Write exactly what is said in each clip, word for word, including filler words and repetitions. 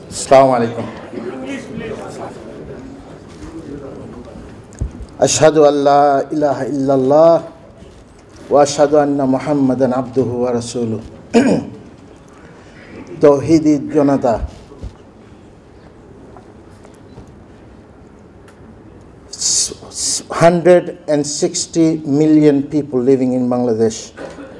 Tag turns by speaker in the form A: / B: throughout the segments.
A: Assalamu alaikum. Ashhadu an la ilaha illallah wa ashhadu anna Muhammadan abduhu wa rasuluh. Tawhidi Jonata. one hundred sixty million people living in Bangladesh.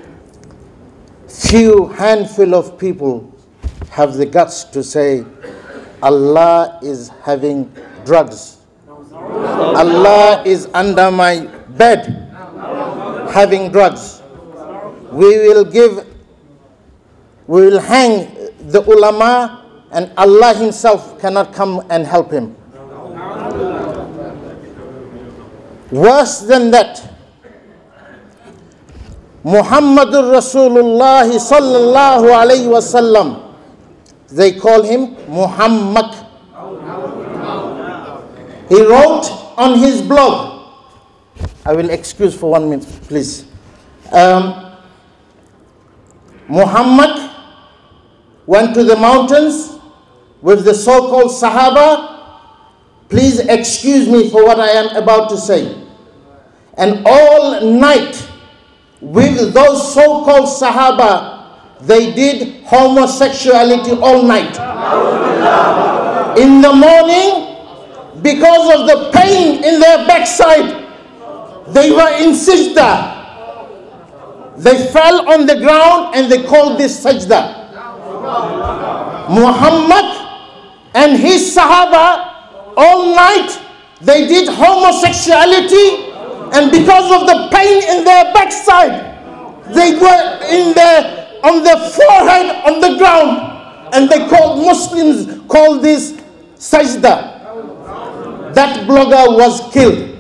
A: Few handful of people have the guts to say Allah is having drugs. Allah is under my bed having drugs. We will give, we will hang the ulama and Allah himself cannot come and help him. Worse than that, Muhammadur Rasulullah sallallahu alayhi wasallam, they call him Muhammad. He wrote on his blog, I will excuse for one minute, please. Um, Muhammad went to the mountains with the so-called Sahaba. Please excuse me for what I am about to say. And all night with those so-called Sahaba, they did homosexuality all night. In the morning, because of the pain in their backside, they were in sajda. They fell on the ground and they called this sajda. Muhammad and his Sahaba, all night they did homosexuality, and because of the pain in their backside, they were in their, on their forehead on the ground, and they called, Muslims called this sajda. That blogger was killed.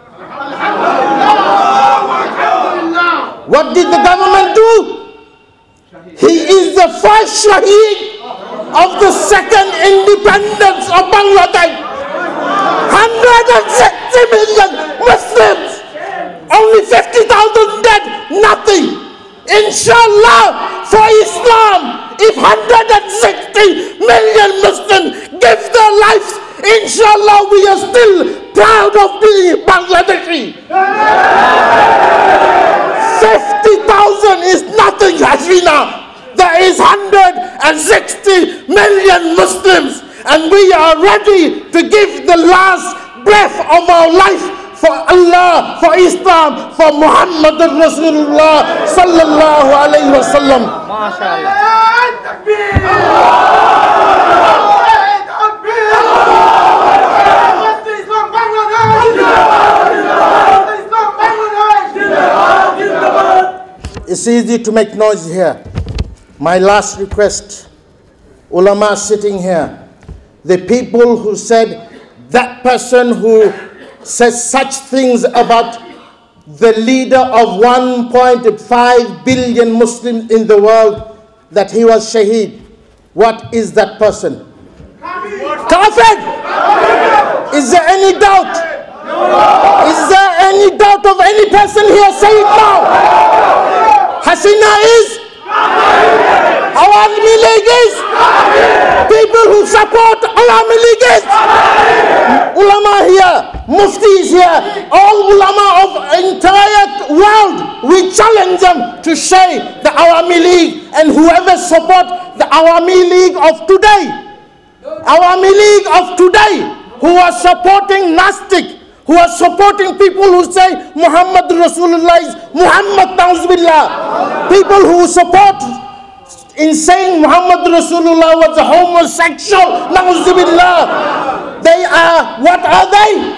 A: What did the government do? He is the first shaheed of the second independence of Bangladesh. one hundred sixty million Muslims, only fifty thousand dead, nothing. Inshallah, for Islam, if one hundred sixty million Muslims give their lives, inshallah, we are still proud of being Bangladeshi. fifty thousand is nothing, Hasina. There is one hundred sixty million Muslims, and we are ready to give the last breath of our life for Allah, for Islam, for Muhammad Rasulullah sallallahu alayhi wa sallam. It's easy to make noise here. My last request, ulama sitting here, the people who said that person who says such things about the leader of one point five billion Muslims in the world, that he was shaheed. What is that person? Kafir! Is there any doubt? Is there any doubt of any person here? Say it now. Hasina is? Awami League is? People who support Awami League is? Ulama here, Mufti is here, all ulama of entire world, we challenge them to say the Awami League, and whoever support the Awami League of today, Awami League of today, who are supporting Nastik, who are supporting people who say Muhammad Rasulullah is Muhammad Ta'uzubillah, people who support in saying Muhammad Rasulullah was a homosexual, Ta'uzubillah, they are, what are they?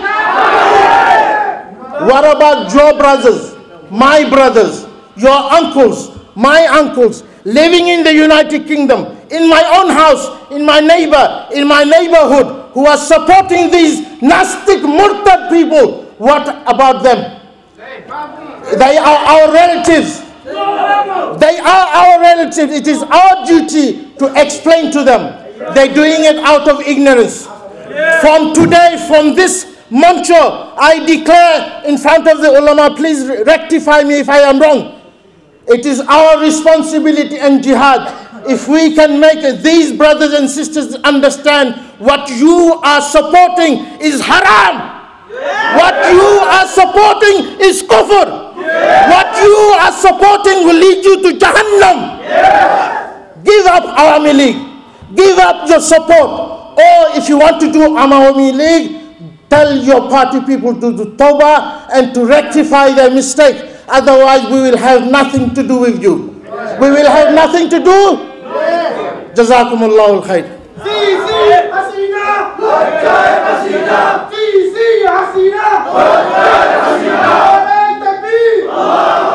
A: What about your brothers, my brothers, your uncles, my uncles, living in the United Kingdom, in my own house, in my neighbor, in my neighborhood, who are supporting these Nastic Murtad people? What about them? They are our relatives. They are our relatives. It is our duty to explain to them. They're doing it out of ignorance. From today, from this mantra, I declare in front of the ulama, please rectify me if I am wrong. It is our responsibility and jihad. If we can make these brothers and sisters understand what you are supporting is haram. What you are supporting is kufr. What you are supporting will lead you to Jahannam. Give up Awami League. Give up your support. Or if you want to do Awami League, tell your party people to do tawbah and to rectify their mistake. Otherwise, we will have nothing to do with you. We will have nothing to do. Jazakumullahu al-khair.
B: Sisi Hasina, Hajjaj Hasina, Sisi Hasina, Hajjaj Hasina, Takbir.